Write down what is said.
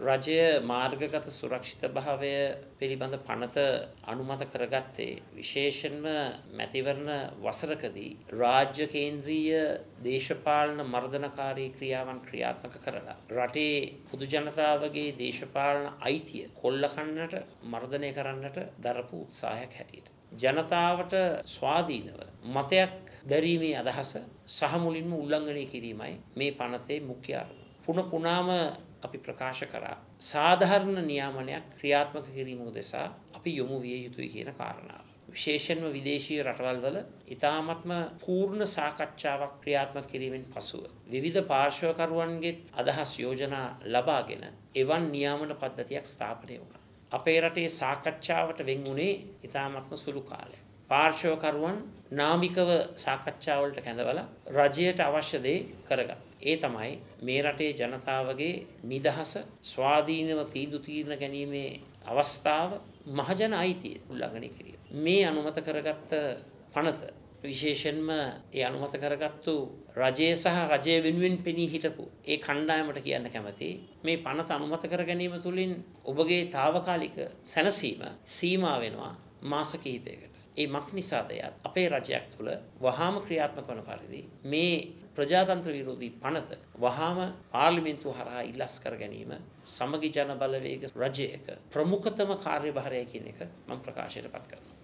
රජය මාර්ගගත සුරක්ෂිත භාවය පිළිබඳ පනත අනුමත කරගත්තේ විශේෂයෙන්ම මැතිවරණ වසරකදී රාජ්‍ය කේන්ද්‍රීය දේශපාලන මර්ධනකාරී ක්‍රියාවන් ක්‍රියාත්මක කරලා රටේ පොදු ජනතාවගේ දේශපාලන අයිතිය කොල්ලකන්නට මර්ධනය කරන්නට දරපු උත්සාහයක් හැටියට ජනතාවට ස්වාධීනව මතයක් දැරීමේ අදහස සහ මුලින්ම උල්ලංඝනය කිරීමයි මේ පනතේ මුඛ්‍ය අරමුණ. පුන පුනාම අපි ප්‍රකාශ කරා සාධාරණ නියාමනයක් ක්‍රියාත්මක කිරීම උදෙසා අපි යොමු විය යුතුයි කියන කාරණාව. විශේෂයෙන්ම විදේශීය රටවල් වල ඉතාමත්ම පූර්ණ සාකච්ඡාවක් ක්‍රියාත්මක කිරීමෙන් පසුව විවිධ පාර්ශවකරුවන්ගේ අදහස් යෝජනා ලබාගෙන එවන් නියාමන පද්ධතියක් ස්ථාපනය වුණා. අපේ රටේ සාකච්ඡාවට වෙන් වුණේ ඉතාමත්ම සුළු කාලයක්. පාර්ශවකරුවන් නාමිකව සාකච්ඡාවලට කැඳවලා රජයට අවශ්‍ය දේ කරගත්තා. ඒ තමයි මේ රටේ ජනතාවගේ නිදහස ස්වාධීනව තීන්දුව తీරන ගැනීමේ අවස්ථාව මහජන අයිතිය උල්ලංඝනය කිරීම. මේ අනුමත කරගත්ත පනත විශේෂයෙන්ම ඒ අනුමත කරගත්තු රජය සහ රජය වෙනුවෙන් පෙනී හිටපු ඒ කණ්ඩායමට කියන්න කැමති මේ පනත අනුමත කර ගැනීම තුළින් ඔබගේ తాවකාලික සැනසීම සීමා වෙනවා මාස කිහිපයකට. ඒ මක් නිසාද අපේ රජයක් තුළ වහාම ක්‍රියාත්මක වන පරිදි මේ ප්‍රජාතන්ත්‍ර විරෝධී පනත වහාම පාර්ලිමේන්තුව හරහා ඉල්ලස් කර ගැනීම සමගි ජන බලවේග රජයක ප්‍රමුඛතම කාර්යභාරය කියන එක මම ප්‍රකාශයට පත් කරනවා.